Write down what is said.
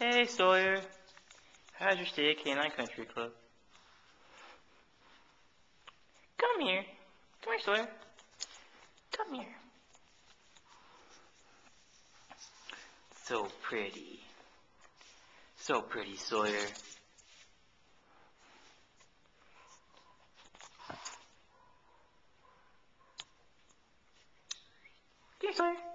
Hey Sawyer, how's your stay at Canine Country Club? Come here. Come here, Sawyer. Come here. So pretty. So pretty, Sawyer. Here, Sawyer.